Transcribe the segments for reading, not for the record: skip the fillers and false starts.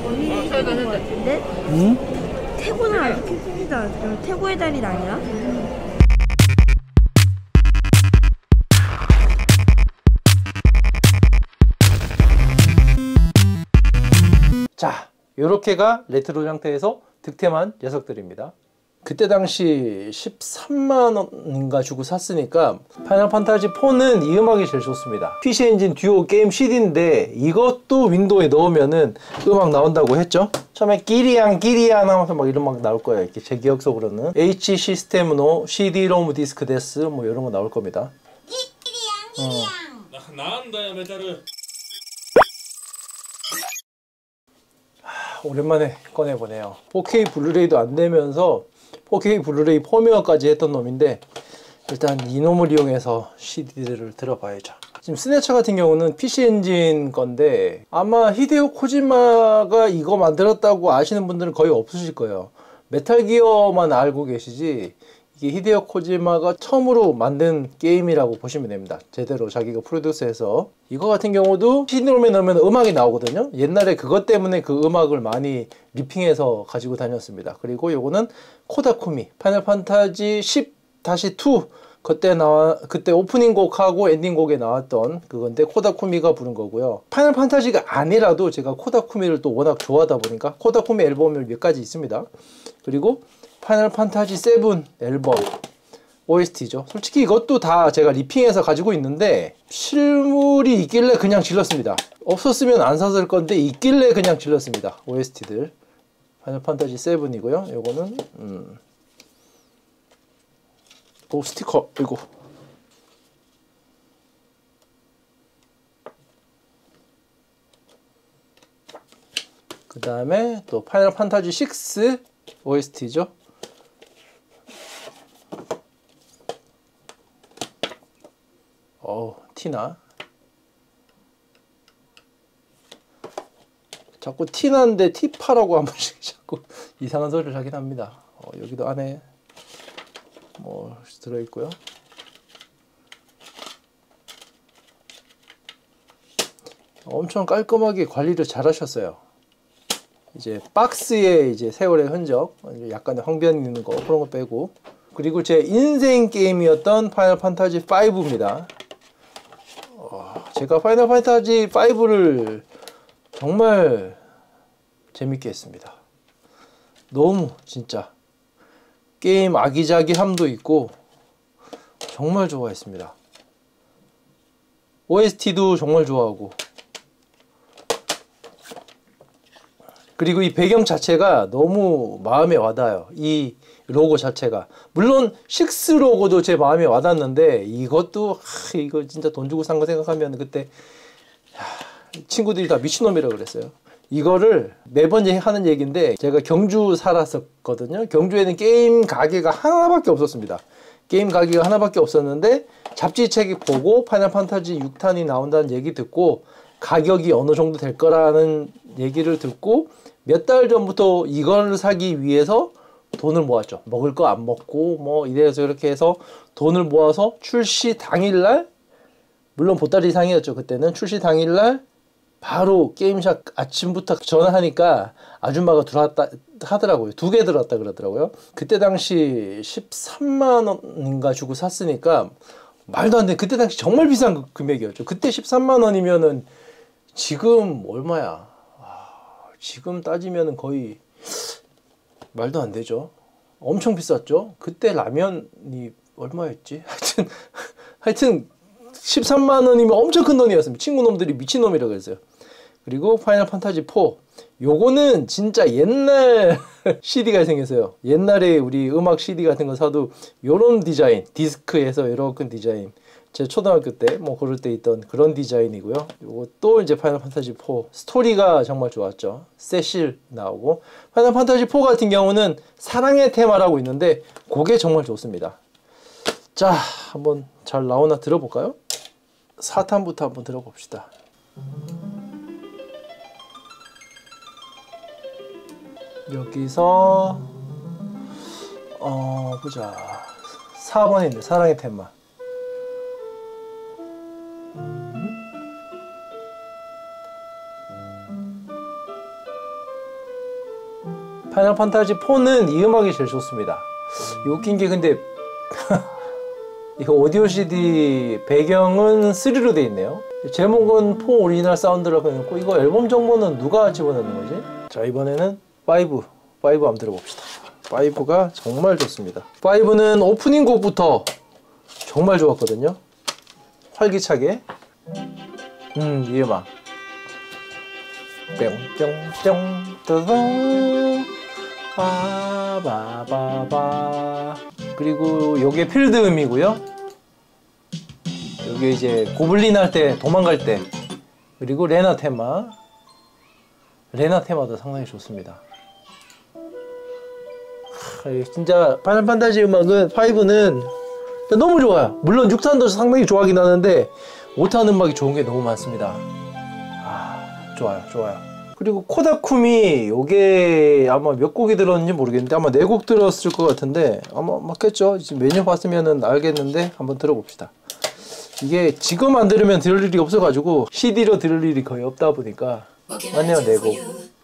원인이 있는 것 같은데? 응? 태고는 아직 켜지지도 않았어. 태고의 달인 아니야? 자, 요렇게가 레트로 상태에서 득템한 녀석들입니다. 그때 당시 13만원인가 주고 샀으니까 파이널 판타지 4는 이 음악이 제일 좋습니다. PC 엔진 듀오 게임 CD인데 이것도 윈도우에 넣으면은 음악 나온다고 했죠. 처음에 끼리양 끼리양 하면서 막 이런 막 나올 거예요. 이렇게 제 기억 속으로는 H 시스템노 CD-ROM 디스크 데스 뭐 이런 거 나올 겁니다. 끼리양 끼리양 나온다야 메탈을. 오랜만에 꺼내보네요. 4K 블루레이도 안 되면서 4K 블루레이 포미어까지 했던 놈인데 일단 이놈을 이용해서 CD들을 들어봐야죠. 지금 스네처 같은 경우는 PC 엔진 건데 아마 히데오 코지마가 이거 만들었다고 아시는 분들은 거의 없으실 거예요. 메탈 기어만 알고 계시지 이게 히데오 코지마가 처음으로 만든 게임이라고 보시면 됩니다. 제대로 자기가 프로듀스해서. 이거 같은 경우도 CD롬에 넣으면 음악이 나오거든요. 옛날에 그것 때문에 그 음악을 많이 리핑해서 가지고 다녔습니다. 그리고 요거는 코다쿠미 파이널 판타지 10-2 그때 오프닝 곡하고 엔딩 곡에 나왔던 그건데 코다쿠미가 부른 거고요. 파이널 판타지가 아니라도 제가 코다쿠미를 또 워낙 좋아하다 보니까 코다쿠미 앨범을 몇 가지 있습니다. 그리고 파이널 판타지 7 앨범 OST죠. 솔직히 이것도 다 제가 리핑해서 가지고 있는데 실물이 있길래 그냥 질렀습니다. 없었으면 안 샀을 건데 있길래 그냥 질렀습니다. OST들 파이널 판타지 7이고요. 요거는 오 스티커 이거 그 다음에 또 파이널 판타지 6 OST죠. 티나 자꾸 티나는데 티파라고 한 번씩 자꾸 이상한 소리를 하긴 합니다. 여기도 안에 뭐 들어있고요. 엄청 깔끔하게 관리를 잘 하셨어요. 이제 박스에 이제 세월의 흔적, 약간의 황변 있는 거 그런 거 빼고. 그리고 제 인생 게임이었던 파이널 판타지 5입니다. 제가 파이널 판타지 5를 정말 재밌게 했습니다. 너무 진짜 게임 아기자기함도 있고 정말 좋아했습니다. OST도 정말 좋아하고 그리고 이 배경 자체가 너무 마음에 와닿아요. 이 로고 자체가. 물론 6 로고도 제 마음에 와닿는데 이것도 이거 진짜 돈 주고 산 거 생각하면 그때 친구들이 다 미친놈이라고 그랬어요. 이거를 매번 하는 얘기인데 제가 경주 살았었거든요. 경주에는 게임 가게가 하나밖에 없었습니다. 게임 가게가 하나밖에 없었는데 잡지책 보고 파이널 판타지 6탄이 나온다는 얘기 듣고 가격이 어느 정도 될 거라는 얘기를 듣고 몇 달 전부터 이걸 사기 위해서 돈을 모았죠. 먹을 거 안 먹고 뭐 이래서 이렇게 해서 돈을 모아서 출시 당일날, 물론 보따리 상이었죠. 그때는 출시 당일날 바로 게임샵 아침부터 전화하니까 아줌마가 들어왔다 하더라고요. 2개 들어왔다 그러더라고요. 그때 당시 13만원인가 주고 샀으니까 말도 안 돼. 그때 당시 정말 비싼 금액이었죠. 그때 13만원이면은 지금 얼마야? 지금 따지면은 거의 말도 안 되죠. 엄청 비쌌죠. 그때 라면이 얼마였지? 하여튼 13만원이면 엄청 큰 돈이었습니다. 친구놈들이 미친놈이라고 했어요. 그리고 파이널 판타지 4 요거는 진짜 옛날 CD가 생겼어요. 옛날에 우리 음악 CD 같은 거 사도 요런 디자인, 디스크에서 이렇게 디자인, 제 초등학교 때 뭐 그럴 때 있던 그런 디자인이고요. 요것도 이제 파이널 판타지 4 스토리가 정말 좋았죠. 세실 나오고. 파이널 판타지 4 같은 경우는 사랑의 테마라고 있는데 그게 정말 좋습니다. 자, 한번 잘 나오나 들어볼까요? 4탄부터 한번 들어봅시다. 여기서 보자. 4번에 있네. 사랑의 테마. 파이널 판타지 4는 이 음악이 제일 좋습니다. 웃긴 게 근데 이거 오디오 CD 배경은 3로 돼 있네요. 제목은 4 오리지널 사운드라고 해놓고 이거 앨범 정보는 누가 집어넣는 거지? 자, 이번에는 5 한번 들어봅시다. 5가 정말 좋습니다. 5는 오프닝 곡부터 정말 좋았거든요. 활기차게 이 음악 뿅뿅뿅 뜨거 바바바바. 그리고 요게 필드 음이고요. 요게 이제 고블린 할 때 도망갈 때. 그리고 레나 테마도 상당히 좋습니다. 진짜 파이널 판타지 음악은 5는 너무 좋아요. 물론 6탄도 상당히 좋아하긴 하는데 5탄 음악이 좋은 게 너무 많습니다. 좋아요. 그리고 코다쿠미 요게 아마 몇 곡이 들었는지 모르겠는데 아마 4곡 들었을 것 같은데 아마 맞겠죠? 지금 메뉴 봤으면 알겠는데 한번 들어봅시다. 이게 지금 안 들으면 들을 일이 없어가지고 CD로 들을 일이 거의 없다 보니까 맞네요. 4곡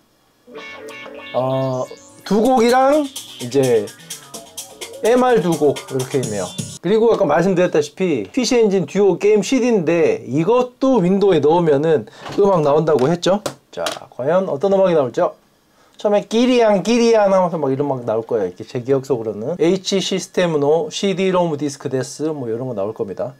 2곡이랑 이제 MR 2곡 이렇게 있네요. 그리고 아까 말씀드렸다시피 PC 엔진 듀오 게임 CD인데 이것도 윈도우에 넣으면은 음악 나온다고 했죠. 자, 과연 어떤 음악이 나올죠? 처음에 끼리양 하면서 막 이런 음악 나올 거예요. 이렇게 제 기억 속으로는 H 시스템노 CD-ROM 디스크 데스 뭐 이런 거 나올 겁니다.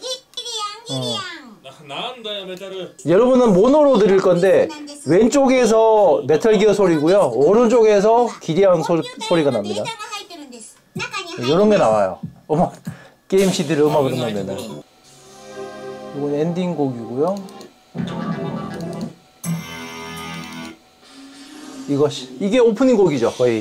여러분은 모노로 들을 건데 왼쪽에서 메탈 기어 소리고요. 오른쪽에서 기리양 소리가 납니다. 이런 게 나와요. 게임 CD를 음악으로 넣으면은. 이건 엔딩 곡이고요. 이게 오프닝 곡이죠. 거의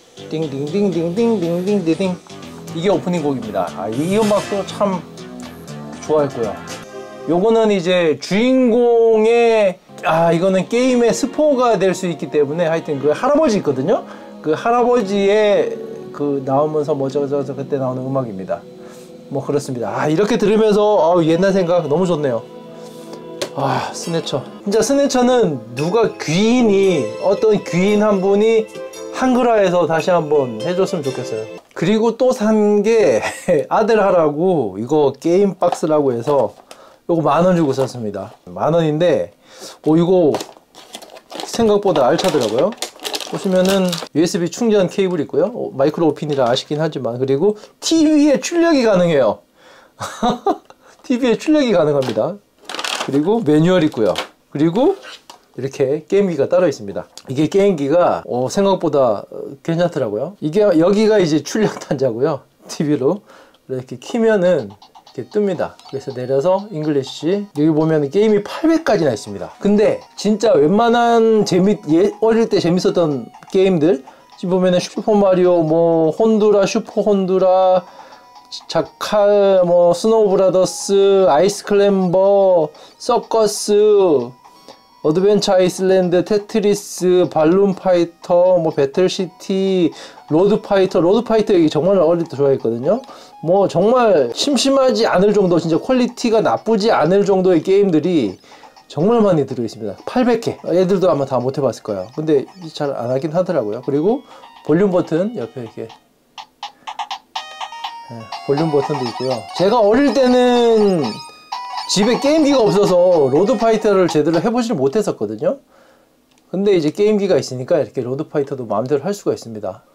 띵띵띵띵띵띵띵띵 이게 오프닝 곡입니다. 이 음악도 참 좋아했고요. 요거는 이제 주인공의 이거는 게임의 스포가 될 수 있기 때문에 하여튼 그 할아버지 있거든요. 그 할아버지의 그 나오면서 뭐 저저 그때 나오는 음악입니다. 뭐 그렇습니다. 이렇게 들으면서 옛날 생각 너무 좋네요. 스네처. 진짜 스네처는 누가 어떤 귀인 한 분이 한글화해서 다시 한번 해줬으면 좋겠어요. 그리고 또 산 게 아들 하라고 이거 게임 박스라고 해서 요거 10,000원 주고 샀습니다. 10,000원인데 이거 생각보다 알차더라고요. 보시면은 USB 충전 케이블 있고요. 마이크로 핀이라 아시긴 하지만 그리고 TV에 출력이 가능해요. TV에 출력이 가능합니다. 그리고 매뉴얼 있고요. 그리고 이렇게 게임기가 따로 있습니다. 이게 게임기가 생각보다 괜찮더라고요. 이게 여기가 이제 출력 단자고요. TV로 이렇게 키면은 이렇게 뜹니다. 그래서 내려서 잉글리시 여기 보면 게임이 800까지나 있습니다. 근데 진짜 웬만한 어릴 때 재밌었던 게임들 지금 보면은 슈퍼마리오 뭐 혼두라 슈퍼 혼두라 자칼 뭐 스노우 브라더스 아이스 클램버 서커스 어드벤처 아이슬랜드 테트리스 발룬 파이터 뭐 배틀시티 로드 파이터 이게 정말 어릴 때 좋아했거든요. 뭐 정말 심심하지 않을 정도 진짜 퀄리티가 나쁘지 않을 정도의 게임들이 정말 많이 들어있습니다. 800개 애들도 아마 다 못 해봤을 거예요. 근데 잘 안 하긴 하더라고요. 그리고 볼륨 버튼 옆에 이렇게 볼륨 버튼도 있고요. 제가 어릴 때는 집에 게임기가 없어서 로드 파이터를 제대로 해보질 못했었거든요. 근데 이제 게임기가 있으니까 이렇게 로드 파이터도 마음대로 할 수가 있습니다.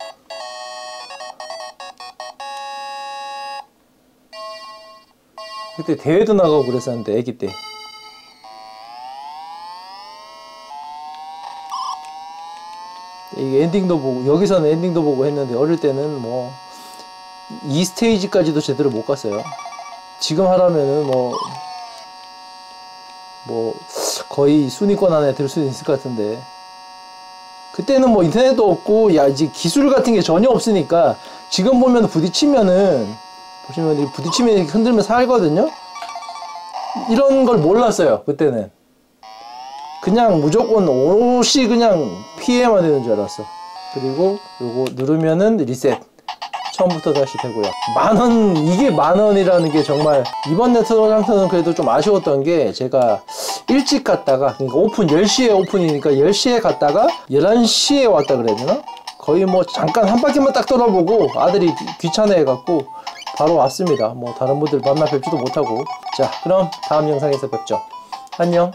그때 대회도 나가고 그랬었는데 애기 때. 이게 엔딩도 보고 여기서는 엔딩도 보고 했는데 어릴 때는 뭐 2스테이지까지도 제대로 못 갔어요. 지금 하라면은 뭐 거의 순위권 안에 들 수 있을 것 같은데 그때는 뭐 인터넷도 없고 이제 기술 같은 게 전혀 없으니까 지금 보면 부딪히면은 보시면 부딪히면 이렇게 흔들면 살거든요. 이런 걸 몰랐어요. 그때는 그냥 무조건 옷이 그냥 피해만 되는 줄 알았어. 그리고 요거 누르면은 리셋 처음부터 다시 되고요. 10,000원, 이게 10,000원이라는 게 정말 이번 네트워크는 그래도 좀 아쉬웠던 게 제가 일찍 갔다가 그러니까 오픈 10시에 오픈이니까 10시에 갔다가 11시에 왔다 그래야 되나? 거의 뭐 잠깐 한 바퀴만 딱 돌아보고 아들이 귀찮아해갖고 바로 왔습니다. 뭐 다른 분들 만나 뵙지도 못하고. 자, 그럼 다음 영상에서 뵙죠. 안녕.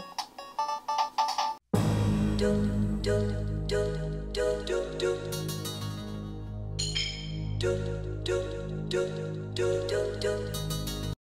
do do do do do do